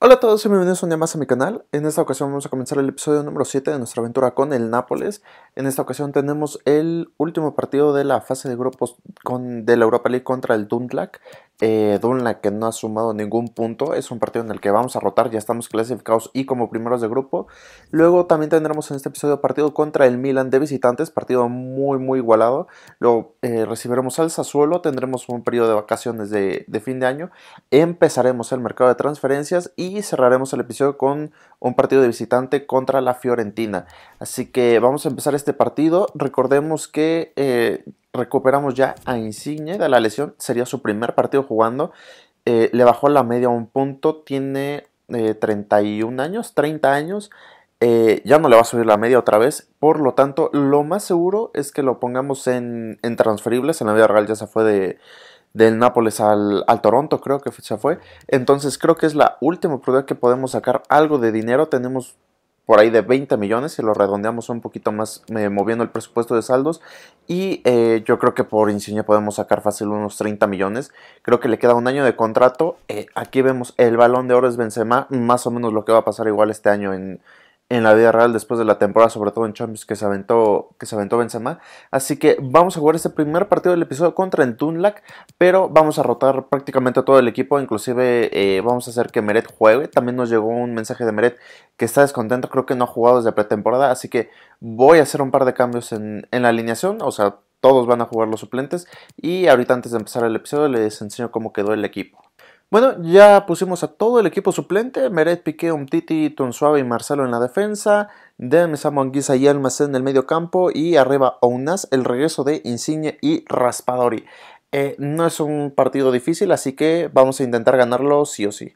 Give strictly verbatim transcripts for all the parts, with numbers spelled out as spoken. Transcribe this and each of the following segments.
Hola a todos y bienvenidos un día más a mi canal. En esta ocasión vamos a comenzar el episodio número siete de nuestra aventura con el Nápoles. En esta ocasión tenemos el último partido de la fase de grupos con, de la Europa League contra el Dundalk. Eh, Dundalk que no ha sumado ningún punto, es un partido en el que vamos a rotar, ya estamos clasificados y como primeros de grupo. Luego también tendremos en este episodio partido contra el Milan de visitantes, partido muy muy igualado. Luego eh, recibiremos al Sassuolo, tendremos un periodo de vacaciones de, de fin de año. Empezaremos el mercado de transferencias y cerraremos el episodio con un partido de visitante contra la Fiorentina. Así que vamos a empezar este partido. Recordemos que eh, recuperamos ya a Insigne de la lesión, sería su primer partido jugando. Eh, le bajó la media a un punto, tiene eh, treinta y un años, treinta años. Eh, ya no le va a subir la media otra vez, por lo tanto lo más seguro es que lo pongamos en, en transferibles. En la vida real ya se fue de... del Nápoles al, al Toronto, creo que se fue. Entonces creo que es la última oportunidad que podemos sacar algo de dinero. Tenemos por ahí de veinte millones, si lo redondeamos un poquito más, eh, moviendo el presupuesto de saldos. Y eh, yo creo que por Insigne podemos sacar fácil unos treinta millones. Creo que le queda un año de contrato. Eh, aquí vemos el Balón de Oro es Benzema, más o menos lo que va a pasar igual este año en... en la vida real después de la temporada, sobre todo en Champions que se aventó, que se aventó Benzema. Así que vamos a jugar este primer partido del episodio contra el Dundalk, pero vamos a rotar prácticamente todo el equipo, inclusive eh, vamos a hacer que Meret juegue. También nos llegó un mensaje de Meret que está descontento, creo que no ha jugado desde pretemporada, así que voy a hacer un par de cambios en, en la alineación, o sea, todos van a jugar los suplentes, y ahorita antes de empezar el episodio les enseño cómo quedó el equipo. Bueno, ya pusimos a todo el equipo suplente: Meret, Piqué, Umtiti, Tonsuave y Marcelo en la defensa, Dem, Samuel Guisa y Almacén en el medio campo, y arriba Ounas, el regreso de Insigne y Raspadori. Eh, no es un partido difícil, así que vamos a intentar ganarlo sí o sí.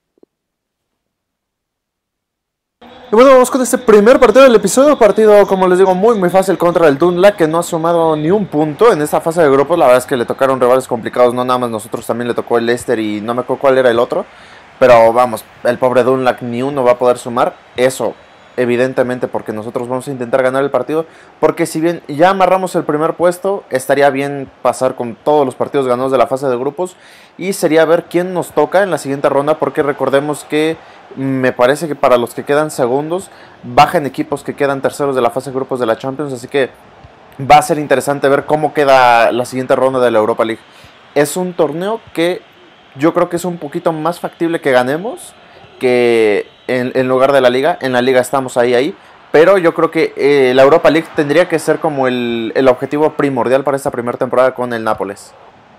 Y bueno, vamos con este primer partido del episodio, partido como les digo muy muy fácil contra el Dundalk, que no ha sumado ni un punto en esta fase de grupos. La verdad es que le tocaron rivales complicados, no nada más nosotros, también le tocó el Leicester y no me acuerdo cuál era el otro. Pero vamos, el pobre Dundalk ni uno va a poder sumar, eso evidentemente porque nosotros vamos a intentar ganar el partido. Porque si bien ya amarramos el primer puesto, estaría bien pasar con todos los partidos ganados de la fase de grupos. Y sería ver quién nos toca en la siguiente ronda, porque recordemos que me parece que para los que quedan segundos bajan equipos que quedan terceros de la fase de grupos de la Champions. Así que va a ser interesante ver cómo queda la siguiente ronda de la Europa League. Es un torneo que yo creo que es un poquito más factible que ganemos que en, en lugar de la Liga. En la Liga estamos ahí, ahí. Pero yo creo que eh, la Europa League tendría que ser como el, el objetivo primordial para esta primera temporada con el Nápoles.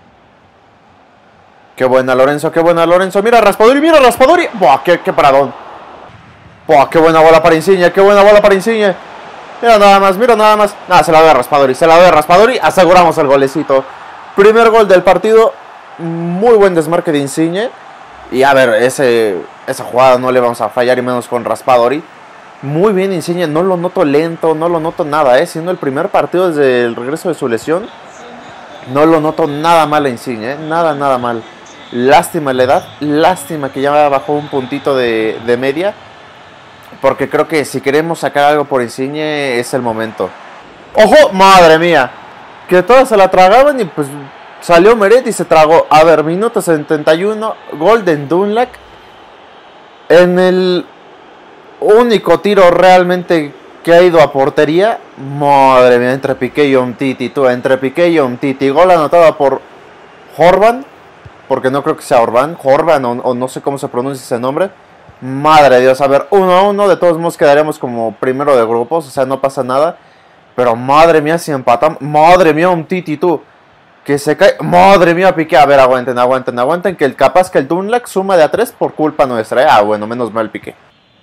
Qué buena Lorenzo, qué buena Lorenzo. Mira Raspadori, mira Raspadori. Buah, qué, qué paradón. Buah, qué buena bola para Insigne, qué buena bola para Insigne. Mira nada más, mira nada más. Nada, se la doy a Raspadori, se la doy a Raspadori. Aseguramos el golecito. Primer gol del partido. Muy buen desmarque de Insigne. Y a ver, ese, esa jugada no le vamos a fallar, y menos con Raspadori. Muy bien Insigne, no lo noto lento, no lo noto nada, eh. Siendo el primer partido desde el regreso de su lesión, no lo noto nada mal a Insigne, eh. Nada, nada mal. Lástima la edad, lástima que ya bajó un puntito de, de media, porque creo que si queremos sacar algo por Insigne es el momento. ¡Ojo! ¡Madre mía! Que todas se la tragaban y pues salió Meret y se tragó. A ver, minuto setenta y uno, gol de Dundalk. En el único tiro realmente que ha ido a portería. Madre mía, entre Piqué y Umtiti, tú, entre Piqué y Umtiti. Gol anotado por Orban, porque no creo que sea Orban, Orban o, o no sé cómo se pronuncia ese nombre. Madre de Dios, a ver, uno a uno, de todos modos quedaremos como primero de grupos, o sea, no pasa nada. Pero madre mía, si empatamos, madre mía, Umtiti, tú, que se cae, madre mía, Piqué. A ver, aguanten, aguanten, aguanten, que el, capaz que el Dundalk suma de a tres por culpa nuestra, ¿eh? Ah, bueno, menos mal Piqué.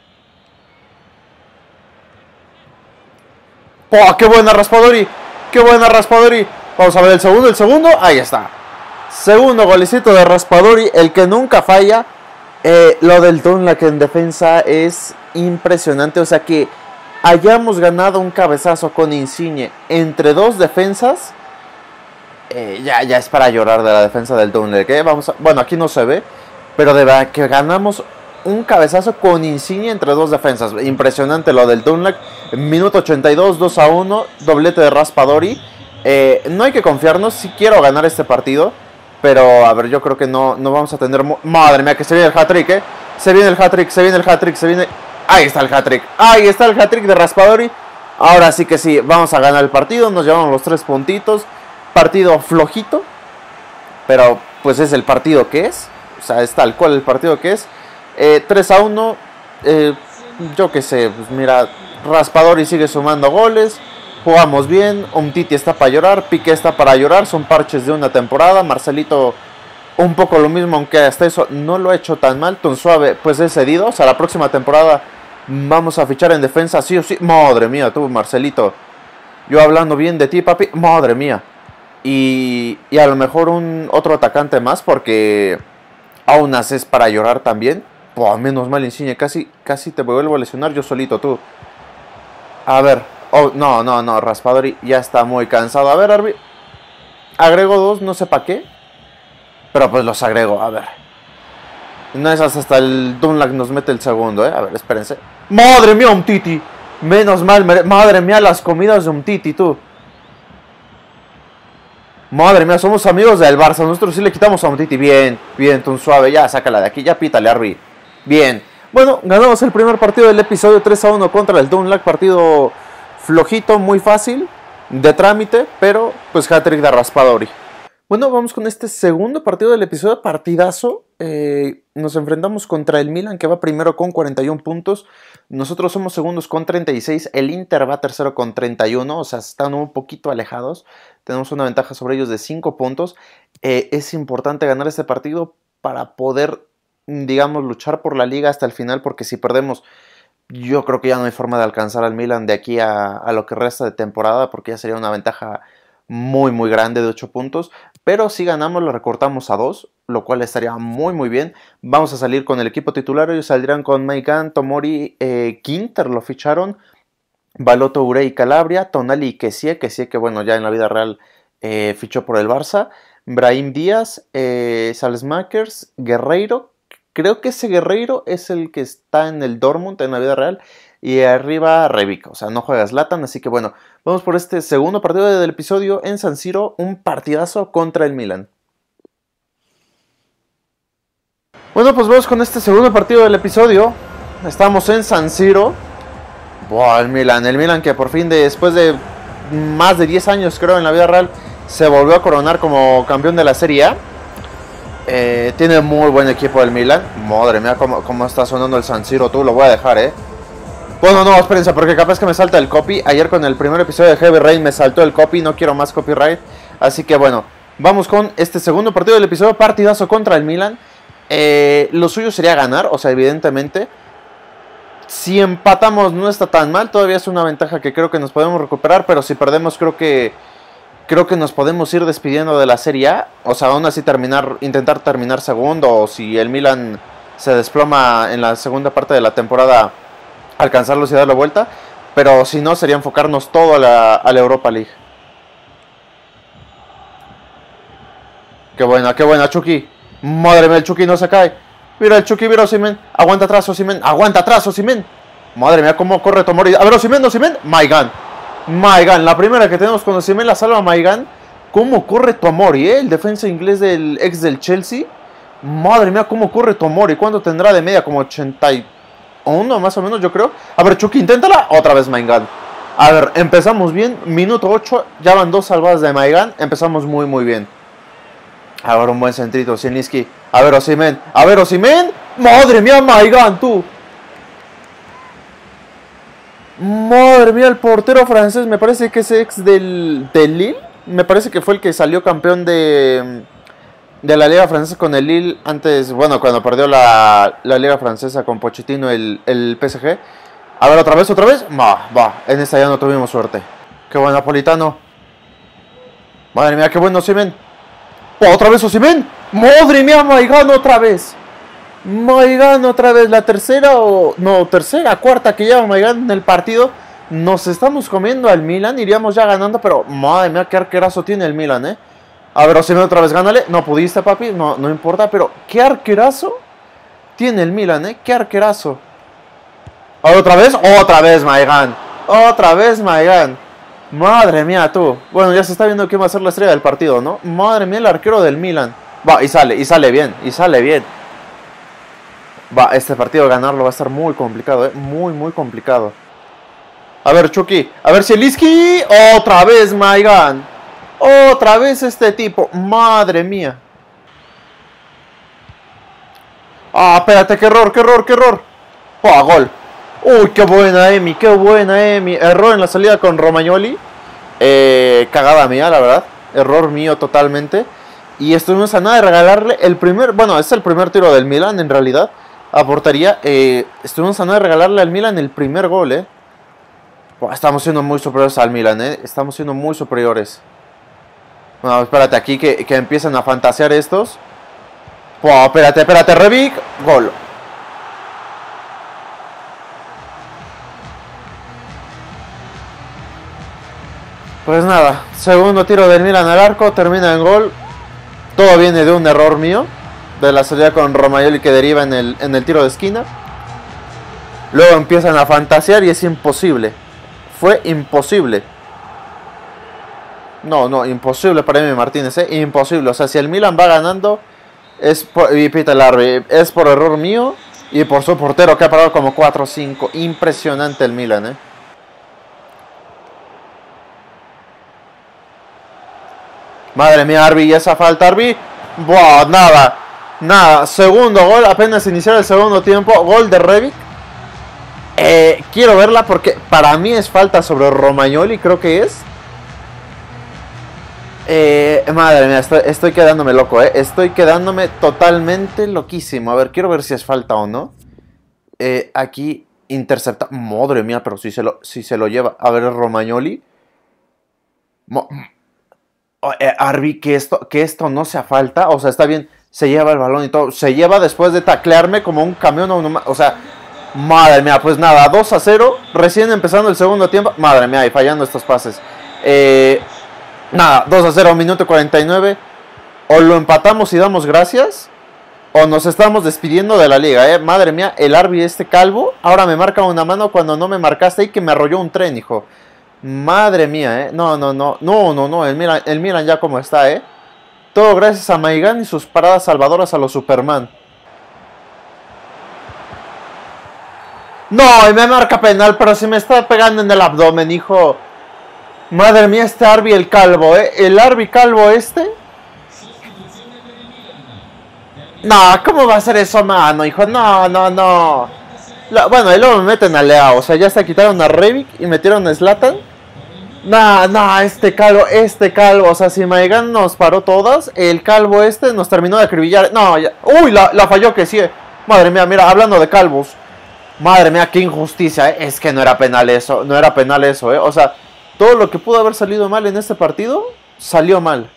¡Oh, qué buena Raspadori! ¡Qué buena Raspadori! Vamos a ver el segundo, el segundo, ahí está. Segundo golecito de Raspadori, el que nunca falla. Eh, lo del Dundalk en defensa es impresionante. O sea, que hayamos ganado un cabezazo con Insigne entre dos defensas, eh, ya, ya es para llorar de la defensa del Dundalk, ¿eh? Vamos a, bueno, aquí no se ve, pero de verdad que ganamos un cabezazo con Insigne entre dos defensas. Impresionante lo del Dundalk. Minuto ochenta y dos, dos a uno, doblete de Raspadori. Eh, no hay que confiarnos, si quiero ganar este partido, pero a ver, yo creo que no, no vamos a tener... Madre mía, que se viene el hat-trick, ¿eh? Se viene el hat-trick, se viene el hat-trick, se viene... Ahí está el hat-trick, ahí está el hat-trick de Raspadori. Ahora sí que sí, vamos a ganar el partido, nos llevamos los tres puntitos. Partido flojito, pero pues es el partido que es. O sea, es tal cual el partido que es. eh, tres a uno, eh, yo qué sé, pues mira, Raspadori sigue sumando goles. Jugamos bien, Umtiti está para llorar, Piqué está para llorar. Son parches de una temporada. Marcelito un poco lo mismo, aunque hasta eso no lo ha hecho tan mal. Ton Suave pues es cedido, o sea, la próxima temporada vamos a fichar en defensa sí o sí. Madre mía, tú Marcelito, yo hablando bien de ti, papi, madre mía. Y, y a lo mejor un otro atacante más, porque Aunas es para llorar también. Buah, menos mal, Insigne, casi, casi te vuelvo a lesionar yo solito, tú. A ver, oh, no, no, no, Raspadori ya está muy cansado. A ver, Arby, agrego dos, no sé para qué, pero pues los agrego, a ver. No es hasta el Dunlap nos mete el segundo, eh. A ver, espérense. ¡Madre mía, Umtiti! Menos mal, madre mía, las comidas de Umtiti, tú. Madre mía, somos amigos del Barça. Nosotros sí le quitamos a Umtiti. Bien, bien, Ton Suave. Ya, sácala de aquí. Ya pítale, Arby. Bien. Bueno, ganamos el primer partido del episodio tres a uno contra el Dunlap. Partido flojito, muy fácil, de trámite, pero pues hat-trick de Raspadori. Bueno, vamos con este segundo partido del episodio. Partidazo. Eh, nos enfrentamos contra el Milan, que va primero con cuarenta y uno puntos. Nosotros somos segundos con treinta y seis. El Inter va tercero con treinta y uno. O sea, están un poquito alejados. Tenemos una ventaja sobre ellos de cinco puntos. Eh, es importante ganar este partido para poder, digamos, luchar por la liga hasta el final. Porque si perdemos, yo creo que ya no hay forma de alcanzar al Milan de aquí a, a lo que resta de temporada. Porque ya sería una ventaja muy, muy grande de ocho puntos. Pero si ganamos, lo recortamos a dos, lo cual estaría muy, muy bien. Vamos a salir con el equipo titular. Ellos saldrán con Maignan, Tomori, eh, Quinter lo ficharon, Balotto, Urey y Calabria, Tonali y Kessie, Kessie que bueno, ya en la vida real eh, fichó por el Barça, Brahim Díaz, eh, Salzmakers, Guerreiro, creo que ese Guerreiro es el que está en el Dortmund en la vida real, y arriba Rebic, o sea, no juega Zlatan, así que bueno, vamos por este segundo partido del episodio en San Siro, un partidazo contra el Milan. Bueno, pues vamos con este segundo partido del episodio. Estamos en San Siro. Buah, el Milan, el Milan que por fin de, después de más de diez años creo en la vida real se volvió a coronar como campeón de la Serie A. Eh, tiene muy buen equipo el Milan. Madre mía, cómo, cómo está sonando el San Siro, tú, lo voy a dejar, eh. Bueno, no, espérense, porque capaz que me salta el copy. Ayer con el primer episodio de Heavy Rain me saltó el copy, no quiero más copyright. Así que bueno, vamos con este segundo partido del episodio, partidazo contra el Milan. Eh, lo suyo sería ganar, o sea, evidentemente. Si empatamos no está tan mal, todavía es una ventaja que creo que nos podemos recuperar. Pero si perdemos creo que creo que nos podemos ir despidiendo de la Serie A. O sea, aún así terminar, intentar terminar segundo. O si el Milan se desploma en la segunda parte de la temporada, alcanzarlos y dar la vuelta. Pero si no, sería enfocarnos todo a la, a la Europa League. Qué buena, qué buena, Chucky. Madre mía, el Chucky no se cae. Mira el Chucky, mira Osimhen. Aguanta atrás, Osimhen. Aguanta atrás, Osimhen. Madre mía, cómo corre Tomori. A ver, Osimhen, Osimhen. Maignan. Maignan, la primera que tenemos con Osimhen la salva Maignan. Cómo corre Tomori, eh. El defensa inglés del ex del Chelsea. Madre mía, cómo corre Tomori. ¿Cuánto tendrá de media? Como ochenta y uno más o menos, yo creo. A ver, Chucky, inténtala. Otra vez Maignan. A ver, empezamos bien. Minuto ocho. Ya van dos salvadas de Maignan. Empezamos muy, muy bien. A ver, un buen centrito, Zielinski. A ver, Osimhen. A ver, Osimhen. Madre mía, Maignan, tú. Madre mía, el portero francés. Me parece que es ex del, del Lille. Me parece que fue el que salió campeón de, de la Liga Francesa con el Lille. Antes, bueno, cuando perdió la, la Liga Francesa con Pochettino, el, el P S G. A ver, otra vez, otra vez. Va, va. En esta ya no tuvimos suerte. Qué buen Napolitano. Madre mía, qué bueno Osimhen. Otra vez Osimhen. Madre mía, Maignan otra vez. Maignan otra vez. La tercera o... No, tercera, cuarta que lleva Maignan en el partido. Nos estamos comiendo al Milan. Iríamos ya ganando, pero madre mía, qué arquerazo tiene el Milan, eh. A ver, Osimhen otra vez, gánale. No pudiste, papi, no, no importa, pero qué arquerazo tiene el Milan, eh. Qué arquerazo. A ver, otra vez. Otra vez Maignan. Otra vez Maignan. Madre mía, tú. Bueno, ya se está viendo quién va a ser la estrella del partido, ¿no? Madre mía, el arquero del Milan. Va, y sale, y sale bien, y sale bien. Va, este partido ganarlo va a estar muy complicado, ¿eh? Muy, muy complicado. A ver, Chucky. A ver, Zielinski. Otra vez, Maigan. Otra vez este tipo. Madre mía. Ah, espérate, qué error, qué error, qué error. Oh, gol. Uy, qué buena Emi, qué buena Emi. Error en la salida con Romagnoli. Eh, cagada mía, la verdad. Error mío totalmente. Y estuvimos a nada de regalarle el primer... Bueno, es el primer tiro del Milan, en realidad. A portería. Eh, estuvimos a nada de regalarle al Milan el primer gol, eh. Oh, estamos siendo muy superiores al Milan, eh. Estamos siendo muy superiores. Bueno, espérate aquí que, que empiezan a fantasear estos. Oh, espérate, espérate, Rebic. Gol. Pues nada, segundo tiro del Milan al arco, termina en gol. Todo viene de un error mío, de la salida con Romagnoli que deriva en el, en el tiro de esquina. Luego empiezan a fantasear y es imposible. Fue imposible. No, no, imposible para Emi Martínez, ¿eh? Imposible. O sea, si el Milan va ganando, es por, y pita el árbitro, es por error mío y por su portero que ha parado como cuatro o cinco. Impresionante el Milan, ¿eh? Madre mía, Arbi, y esa falta, Arbi. Buah, nada. Nada. Segundo gol, apenas iniciar el segundo tiempo. Gol de Rebic. Eh, quiero verla porque para mí es falta sobre Romagnoli, creo que es. Eh, madre mía, estoy, estoy quedándome loco, eh. Estoy quedándome totalmente loquísimo. A ver, quiero ver si es falta o no. Eh, aquí intercepta. Madre mía, pero si se lo, si se lo lleva. A ver, Romagnoli. Mo Oh, eh, Arbi, que esto, que esto no sea falta. O sea, está bien, se lleva el balón y todo. Se lleva después de taclearme como un camión. O sea, madre mía, pues nada, dos a cero. Recién empezando el segundo tiempo. Madre mía, y fallando estos pases. Eh, nada, dos a cero, minuto cuarenta y nueve. O lo empatamos y damos gracias, o nos estamos despidiendo de la liga, eh. Madre mía, el Arbi este calvo. Ahora me marca una mano cuando no me marcaste y que me arrolló un tren, hijo. Madre mía, eh. No, no, no. No, no, no. El Milan, el Milan ya como está, eh. Todo gracias a Maigan y sus paradas salvadoras a los Superman. No, y me marca penal, pero se me está pegando en el abdomen, hijo. Madre mía, este Arbi el calvo, eh. El Arbi calvo este. No, ¿cómo va a ser eso, mano, hijo? No, no, no. La, bueno, y luego me meten a Leao. O sea, ya se quitaron a Rebic y metieron a Zlatan. Nah, nah, este calvo, este calvo. O sea, si Maigan nos paró todas, el calvo este nos terminó de acribillar. No, ya. Uy, la, la falló que sí. Madre mía, mira, hablando de calvos. Madre mía, qué injusticia, ¿eh? Es que no era penal eso, no era penal eso, ¿eh? O sea, todo lo que pudo haber salido mal en este partido, salió mal.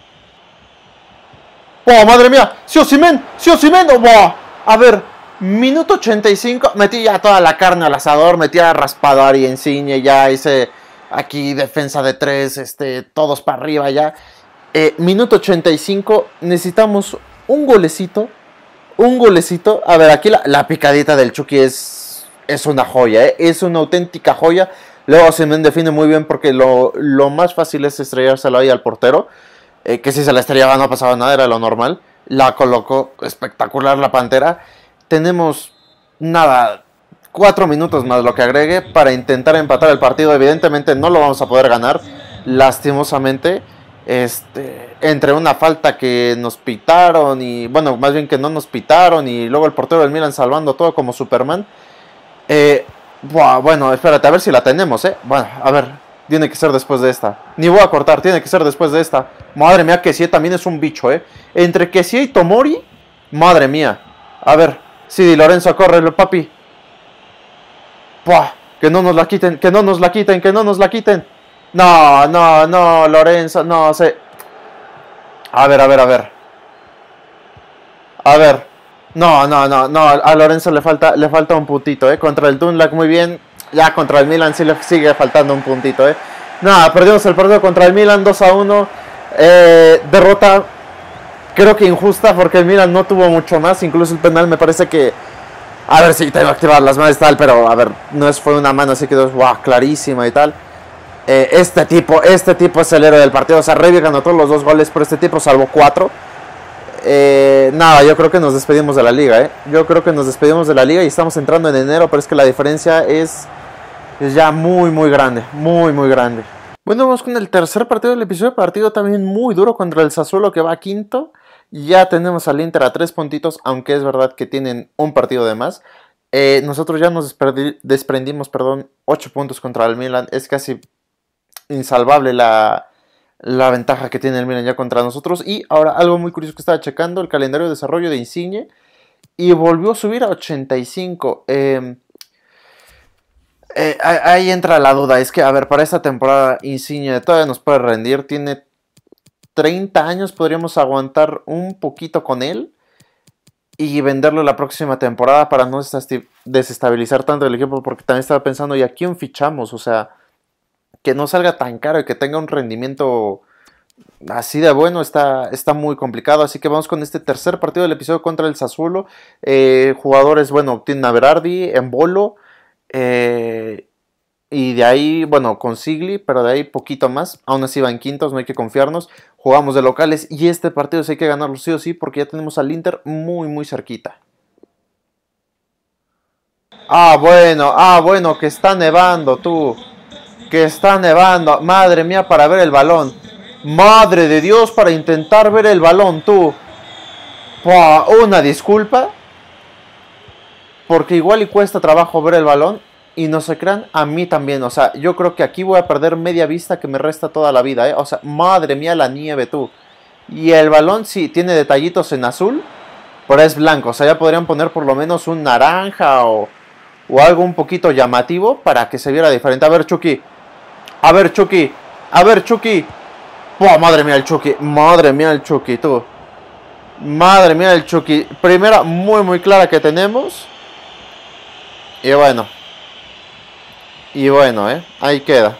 ¡Oh, madre mía! ¡Sí, Osimhen! ¡Sí, Osimhen! ¡Oh! A ver, minuto ochenta y cinco. Metí ya toda la carne al asador. Metí a Raspador y Insigne. Ya hice aquí defensa de tres. Este, todos para arriba ya. Eh, minuto ochenta y cinco. Necesitamos un golecito. Un golecito. A ver, aquí la, la picadita del Chucky es, es una joya, ¿eh? Es una auténtica joya. Luego Osimhen define muy bien porque lo, lo más fácil es estrellárselo ahí al portero. Eh, que si se la estrellaba no pasaba nada, era lo normal. La colocó espectacular la Pantera. Tenemos, nada, cuatro minutos más lo que agregue para intentar empatar el partido. Evidentemente no lo vamos a poder ganar, lastimosamente. Este, entre una falta que nos pitaron y, bueno, más bien que no nos pitaron, y luego el portero del Milan salvando todo como Superman. Eh, buah, bueno, espérate, a ver si la tenemos, eh. Bueno, a ver. Tiene que ser después de esta. Ni voy a cortar, tiene que ser después de esta. Madre mía, Kessie también es un bicho, eh. Entre Kessie y Tomori. Madre mía. A ver. Sí, Di Lorenzo, córrelo, papi. Puah, que no nos la quiten, que no nos la quiten, que no nos la quiten. No, no, no, Lorenzo, no sé. A ver, a ver, a ver. A ver. No, no, no, no. A Lorenzo le falta, le falta un puntito, eh. Contra el Dundalk muy bien. Ya contra el Milan sí le sigue faltando un puntito, eh. Nada, perdimos el partido contra el Milan dos a uno. Eh, derrota creo que injusta porque el Milan no tuvo mucho más. Incluso el penal me parece que... A ver si sí, tengo que activar las manos y tal, pero a ver, no es, fue una mano así que wow, clarísima y tal. Eh, este tipo, este tipo es el héroe del partido. O sea, Rebic ganó todos los dos goles, pero este tipo salvó cuatro. Eh, nada, yo creo que nos despedimos de la liga, ¿eh? Yo creo que nos despedimos de la liga y estamos entrando en enero, pero es que la diferencia es, es ya muy, muy grande, muy, muy grande. Bueno, vamos con el tercer partido del episodio, partido también muy duro contra el Sassuolo que va a quinto. Ya tenemos al Inter a tres puntitos, aunque es verdad que tienen un partido de más. Eh, nosotros ya nos desprendimos, perdón, ocho puntos contra el Milan. Es casi insalvable la, la ventaja que tiene el Milan ya contra nosotros. Y ahora algo muy curioso que estaba checando, el calendario de desarrollo de Insigne. Y volvió a subir a ochenta y cinco. Eh, eh, ahí entra la duda. Es que, a ver, para esta temporada Insigne todavía nos puede rendir. Tiene treinta años, podríamos aguantar un poquito con él. Y venderlo la próxima temporada para no desestabilizar tanto el equipo. Porque también estaba pensando, ¿y a quién fichamos? O sea, que no salga tan caro y que tenga un rendimiento así de bueno está, está muy complicado. Así que vamos con este tercer partido del episodio contra el Sassuolo. Eh, jugadores, bueno, tienen a Berardi, Embolo. Eh, y de ahí, bueno, con Sigli, pero de ahí poquito más. Aún así van quintos, no hay que confiarnos. Jugamos de locales y este partido sí hay que ganarlo sí o sí porque ya tenemos al Inter muy, muy cerquita. Ah, bueno, ah, bueno, que está nevando tú. Que está nevando. Madre mía, para ver el balón. Madre de Dios, para intentar ver el balón tú. Pua, una disculpa. Porque igual y cuesta trabajo ver el balón. Y no se crean, a mí también. O sea, yo creo que aquí voy a perder media vista que me resta toda la vida, ¿eh? O sea, madre mía la nieve, tú. Y el balón sí tiene detallitos en azul, pero es blanco. O sea, ya podrían poner por lo menos un naranja o, o algo un poquito llamativo para que se viera diferente. A ver, Chucky. A ver, Chucky. A ver, Chucky. ¡Buah, madre mía el Chucky! Madre mía el Chucky, tú. Madre mía el Chucky. Primera muy, muy clara que tenemos. Y bueno. Y bueno, eh, ahí queda.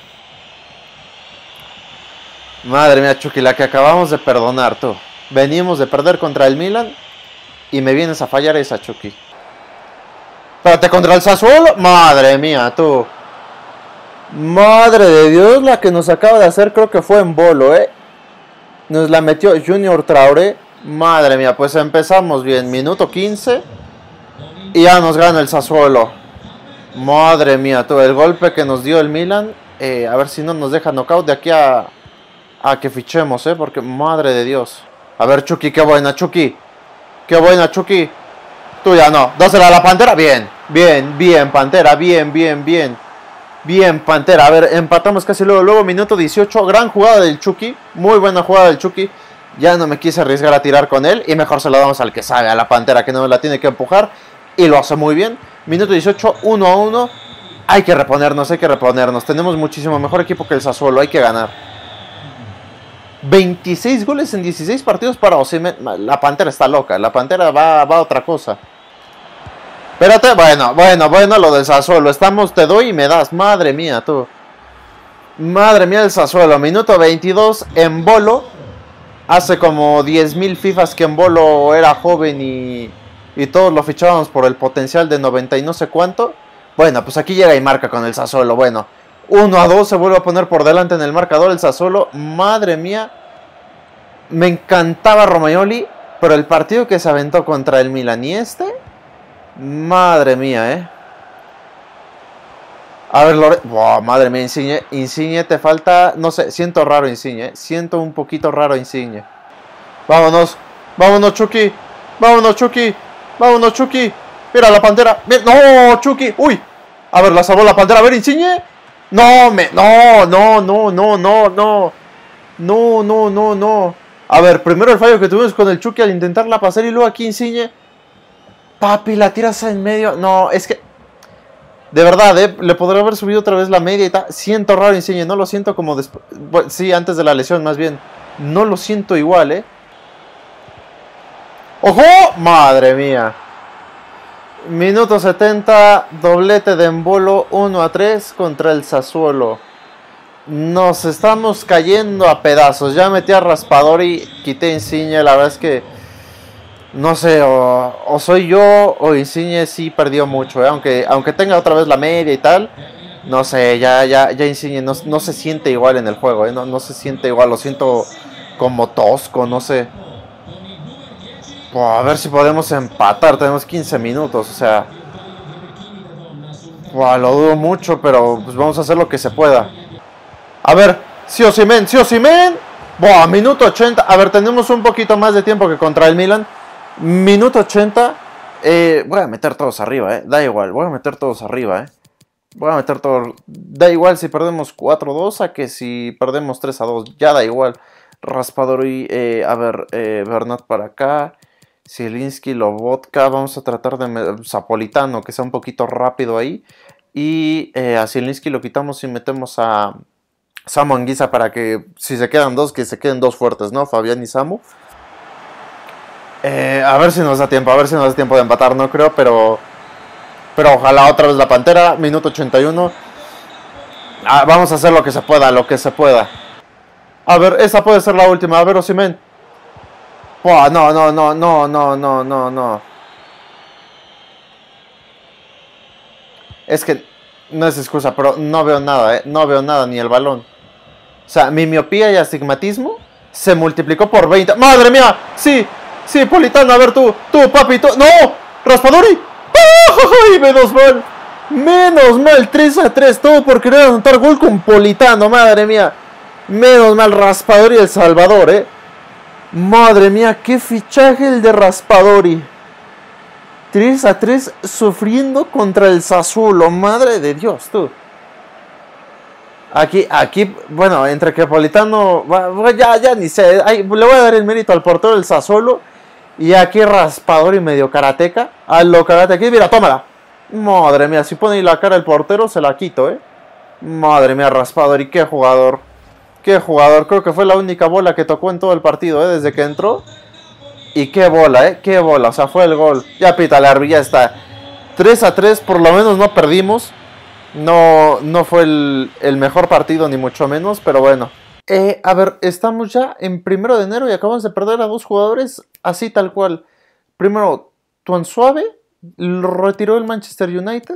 Madre mía, Chucky, la que acabamos de perdonar, tú. Venimos de perder contra el Milan y me vienes a fallar esa, Chucky. Espérate, contra el Sassuolo. Madre mía, tú. Madre de Dios, la que nos acaba de hacer creo que fue Embolo, eh. Nos la metió Junior Traoré. Madre mía, pues empezamos bien. Minuto quince. Y ya nos gana el Sassuolo. Madre mía, todo el golpe que nos dio el Milan. Eh, a ver si no nos deja knockout de aquí a, a que fichemos, ¿eh? Porque, madre de Dios. A ver, Chucky, qué buena, Chucky. Qué buena, Chucky. Tú ya no. Dásela a la Pantera. Bien, bien, bien, Pantera. Bien, bien, bien. Bien, Pantera. A ver, empatamos casi luego. Luego, minuto dieciocho. Gran jugada del Chucky. Muy buena jugada del Chucky. Ya no me quise arriesgar a tirar con él. Y mejor se lo damos al que sabe, a la Pantera, que no me la tiene que empujar. Y lo hace muy bien. Minuto dieciocho, uno a uno. Hay que reponernos, hay que reponernos. Tenemos muchísimo mejor equipo que el Sassuolo. Hay que ganar. veintiséis goles en dieciséis partidos para Osimhen. La Pantera está loca. La Pantera va, va a otra cosa. Espérate, bueno, bueno, bueno, lo del Sassuolo. Estamos, te doy y me das. Madre mía, tú. Madre mía el Sassuolo. Minuto veintidós, Embolo. Hace como diez mil FIFAs que Embolo era joven y... Y todos lo fichábamos por el potencial de noventa y no sé cuánto. Bueno, pues aquí llega y marca con el Sassuolo. Bueno, uno a dos se vuelve a poner por delante en el marcador el Sassuolo. Madre mía. Me encantaba Romagnoli. Pero el partido que se aventó contra el Milan y este. Madre mía, eh. A ver, Lore... Wow, madre mía, Insigne. Insigne, te falta... No sé, siento raro Insigne. Eh. Siento un poquito raro Insigne. Vámonos. Vámonos, Chucky. Vámonos, Chucky. Vámonos, Chucky. Mira la Pantera. No, Chucky. Uy. A ver, la salvó la Pantera. A ver, Insigne. No, me. No, no, no, no, no, no. No, no, no, no. A ver, primero el fallo que tuvimos con el Chucky al intentarla pasar y luego aquí Insigne. Papi, la tiras en medio. No, es que. De verdad, eh. Le podría haber subido otra vez la media y tal. Siento raro Insigne. No lo siento como después. Bueno, sí, antes de la lesión, más bien. No lo siento igual, eh. ¡Ojo! ¡Madre mía! Minuto setenta, doblete de Embolo, uno a tres contra el Sassuolo. Nos estamos cayendo a pedazos. Ya metí a Raspadori, quité Insigne. La verdad es que no sé, o, o soy yo o Insigne sí perdió mucho, ¿eh? aunque, aunque tenga otra vez la media y tal. No sé, ya, ya, ya Insigne no, no se siente igual en el juego, ¿eh? no, no se siente igual. Lo siento como tosco, no sé. Buah, a ver si podemos empatar. Tenemos quince minutos, o sea... Buah, lo dudo mucho, pero pues vamos a hacer lo que se pueda. A ver, sí o sí, men, sí o sí, men. Buah, minuto ochenta. A ver, tenemos un poquito más de tiempo que contra el Milan. Minuto ochenta. Eh, voy a meter todos arriba, eh. Da igual, voy a meter todos arriba, eh. Voy a meter todos. Da igual si perdemos cuatro dos a que si perdemos tres a dos. Ya da igual. Raspadori, eh, a ver, eh, Bernat para acá. Zielinski, Lobotka. Vamos a tratar de Zapolitano, que sea un poquito rápido ahí. Y eh, a Zielinski lo quitamos y metemos a Samu Anguissa para que si se quedan dos, que se queden dos fuertes, ¿no? Fabián y Samu. Eh, a ver si nos da tiempo, a ver si nos da tiempo de empatar, no creo, pero... Pero ojalá otra vez la Pantera, minuto ochenta y uno. Ah, vamos a hacer lo que se pueda, lo que se pueda. A ver, esa puede ser la última, a ver, Osimhen. Oh, no, no, no, no, no, no, no, no. Es que no es excusa, pero no veo nada, ¿eh? No veo nada, ni el balón. O sea, mi miopía y astigmatismo se multiplicó por veinte. ¡Madre mía! Sí, sí, Politano, a ver tú, tú, papi, tú. ¡No! ¡Raspadori! ¡Ay, menos mal! Menos mal, tres a tres, todo por querer anotar gol con Politano, madre mía. Menos mal, Raspadori El Salvador, eh. Madre mía, qué fichaje el de Raspadori. tres a tres sufriendo contra el Sassuolo, madre de Dios, tú. Aquí, aquí, bueno, entre que Politano, ya, ya ni sé, ay, le voy a dar el mérito al portero del Sassuolo. Y aquí Raspadori medio karateca. A lo karate aquí, mira, tómala. Madre mía, si pone ahí la cara el portero, se la quito, eh. Madre mía, Raspadori, qué jugador. Qué jugador, creo que fue la única bola que tocó en todo el partido, eh, desde que entró. Y qué bola, eh, qué bola, o sea, fue el gol. Ya pita el árbitro, ya está. tres a tres, por lo menos no perdimos. No, no fue el, el mejor partido, ni mucho menos, pero bueno. Eh, a ver, estamos ya en primero de enero y acabamos de perder a dos jugadores así tal cual. Primero, Tuan Suave, lo retiró el Manchester United.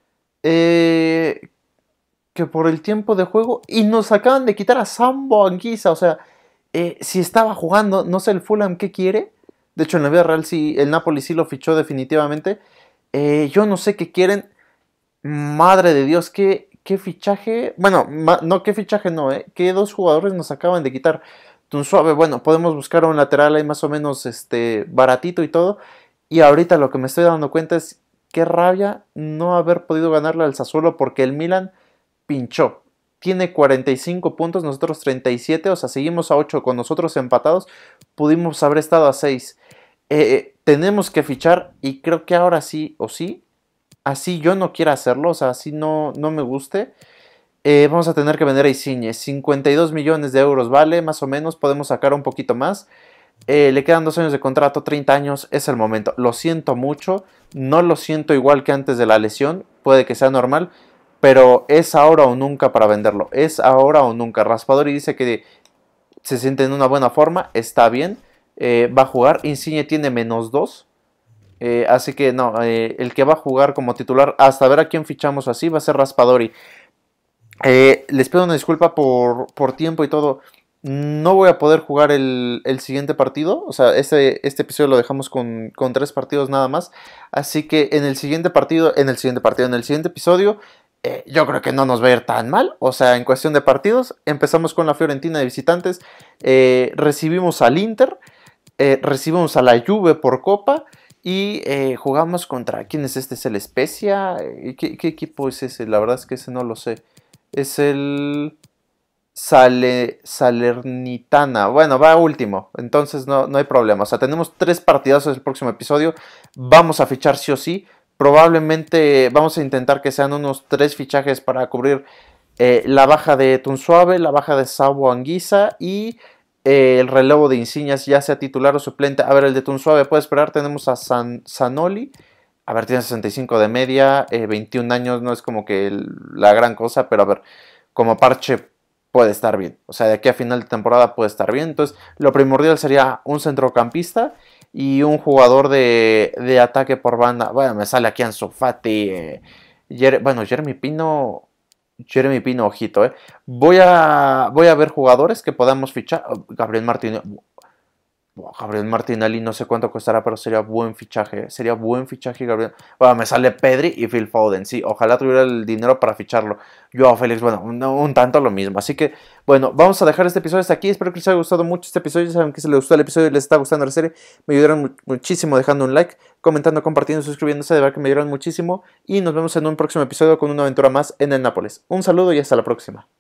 Eh, que por el tiempo de juego. Y nos acaban de quitar a Sambo Anguissa. O sea, eh, si estaba jugando, no sé el Fulham qué quiere. De hecho, en la vida real sí, el Napoli sí lo fichó definitivamente. Eh, yo no sé qué quieren. Madre de Dios, qué, qué fichaje. Bueno, no, qué fichaje no, ¿eh? Que dos jugadores nos acaban de quitar. Tun Suave, bueno, podemos buscar un lateral ahí más o menos este, baratito y todo. Y ahorita lo que me estoy dando cuenta es qué rabia no haber podido ganarle al Sassuolo porque el Milan pinchó. Tiene cuarenta y cinco puntos, nosotros treinta y siete, o sea, seguimos a ocho con nosotros empatados. Pudimos haber estado a seis. Eh, tenemos que fichar y creo que ahora sí o sí. Así yo no quiero hacerlo, o sea, así no, no me guste. Eh, vamos a tener que vender a Insigne. cincuenta y dos millones de euros vale, más o menos. Podemos sacar un poquito más. Eh, le quedan dos años de contrato, treinta años. Es el momento. Lo siento mucho. No lo siento igual que antes de la lesión. Puede que sea normal. Pero es ahora o nunca para venderlo. Es ahora o nunca. Raspadori dice que se siente en una buena forma. Está bien. Eh, va a jugar. Insigne tiene menos dos. Eh, así que no, eh, el que va a jugar como titular hasta ver a quién fichamos así va a ser Raspadori. Eh, les pido una disculpa por, por tiempo y todo. No voy a poder jugar el, el siguiente partido. O sea, este, este episodio lo dejamos con, con tres partidos nada más. Así que en el siguiente partido, en el siguiente partido, en el siguiente episodio, eh, yo creo que no nos va a ir tan mal. O sea, en cuestión de partidos, empezamos con la Fiorentina de visitantes. Eh, recibimos al Inter. Eh, recibimos a la Juve por Copa. Y eh, jugamos contra... ¿Quién es este? ¿Es el Spezia? ¿Qué, ¿Qué equipo es ese? La verdad es que ese no lo sé. Es el... Sale, Salernitana. Bueno, va último. Entonces no, no hay problema. O sea, tenemos tres partidazos el próximo episodio. Vamos a fichar sí o sí. Probablemente vamos a intentar que sean unos tres fichajes para cubrir eh, la baja de Tun Suave, la baja de Samu Anguissa y... Eh, el relevo de Insignias, ya sea titular o suplente. A ver, el de Tun Suave puede esperar. Tenemos a San, Zanoli. A ver, tiene sesenta y cinco de media, eh, veintiún años, no es como que el, la gran cosa, pero a ver, como parche puede estar bien. O sea, de aquí a final de temporada puede estar bien. Entonces, lo primordial sería un centrocampista y un jugador de, de ataque por banda. Bueno, me sale aquí Ansu Fati. Eh, Jer bueno, Jeremy Pino... Jeremy Pino, ojito, eh. Voy a, voy a ver jugadores que podamos fichar. Gabriel Martínez. Buah, Gabriel Martinelli no sé cuánto costará, pero sería buen fichaje. Sería buen fichaje, Gabriel. Bueno, me sale Pedri y Phil Foden. Sí, ojalá tuviera el dinero para ficharlo. Yo a Félix, bueno, un, un tanto lo mismo. Así que, bueno, vamos a dejar este episodio hasta aquí. Espero que les haya gustado mucho este episodio. Ya saben que si les gustó el episodio y les está gustando la serie, me ayudarán mu muchísimo dejando un like, comentando, compartiendo, suscribiéndose. De verdad que me ayudarán muchísimo. Y nos vemos en un próximo episodio con una aventura más en el Nápoles. Un saludo y hasta la próxima.